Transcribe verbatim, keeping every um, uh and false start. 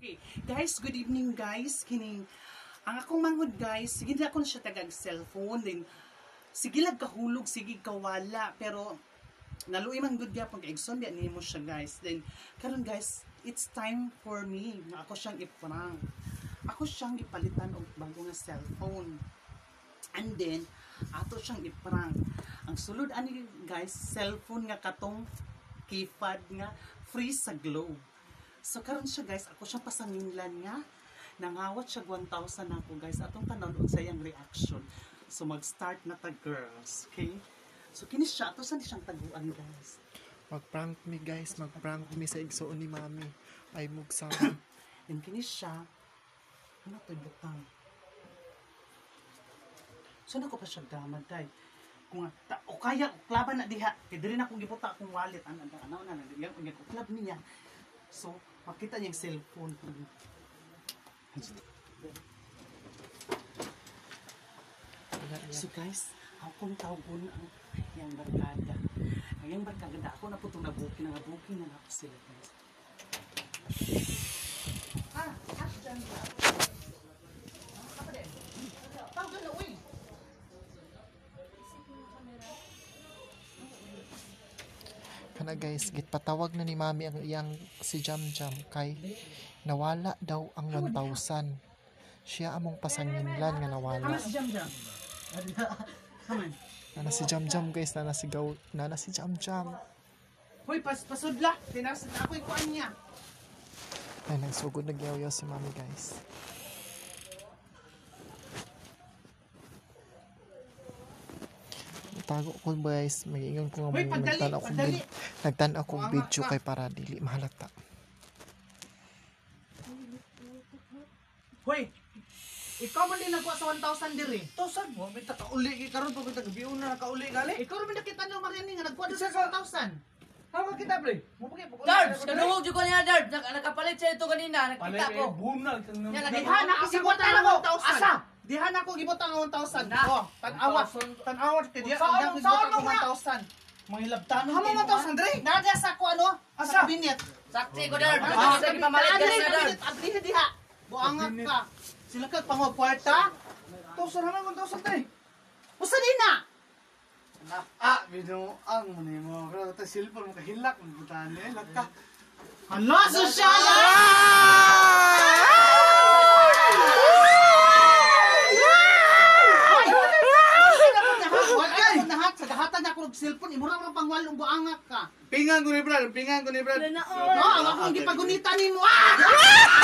Okay, guys, good evening guys. Kining ang akong manghod guys, sige na ako na siya tagag cellphone din. Sige lang kahulog, sige kawala, pero naluoy man good gyapon kay igsoon di nimo siya guys. Then karon guys, it's time for me na ako siyang iprank. Ako siyang gipalitan og bago nga cellphone. And then ato siyang iprank. Ang sulod ani guys, cellphone nga katong keypad nga free sa Globe. So karon siya guys, ako siyang pasanginlan nga nangawat siya one thousand ako guys. Atong tanon og sayang reaction. So mag-start na ta girls, okay? So kini siya ato sa siyang taguan guys. Mag-prank me guys, mag-prank me sa igsoon ni mami. Ay mugsa. And kini siya ano to butang. So nako pa siya gamad kay kung ta, o kaya klaban na diha kay diri na akong gibuta akong wallet ana ana na na diyan kung klab niya. So makita niya yung cellphone. So guys, ako kong tawgon ang yung barkada. Ang yung barkada ako na po itong nabukin, na nabukin na ako sila guys. Ah, cash dyan ba? Apa din? Tawgon na, uy! Kana guys, gitpatawag na ni mami ang iyang si Jam Jam kay nawala daw ang one thousand. Siya among pasanginlan nga nawala. Ano si Jam Jam? Nana si Jam Jam guys, nana si Gaw, nana si Jam Jam. Hoy, pas pasudla. Tinas ako ikuan niya. Ay, nagsugod nagyaw-yaw si mami guys. Tago ko guys, mag-ingon ko nga mga nagtan ako vid, nagtan ako video kay para dili mahalata. Hoy, ikaw man din nagwa sa one thousand diri. one thousand mo, may taka-uli karon pag taga-biyo na naka-uli gali. Ikaw rin nakita nyo marinig nga nagwa sa one thousand. Hawa kita pre. Mo pagi pag Dards, kanuhog jud ko niya Dards. Nakapalit siya ito kanina, nakita ko. Bunal. Yan, Diha na ako gibutan ng one thousand. Asa? Diha na ako gibutan ng one thousand. Oh, tan-awat. Tan-awat kay diha ang gibutan ng one thousand. Manghilabtan. Hamo one thousand dre. Nada sa ko ano? Sa kabinet. Sakti ko Dards. Ah, Sa pamalit ka na Dards. Abli diha. Buangat ka. Sila ka pangog kwarta. one thousand hamo one thousand dre. Usa din na. Ah, bino ang mani mo. Pero ta silpon mo kahilak mo butan ni lakka. Hala, sosyal! Sa gahatan na ako ng cellphone, imura mo pangwalong buangak ka. Pingan ko ni brad, pingan ko ni brad. No, ang akong gipagunitan ni mo. Ah!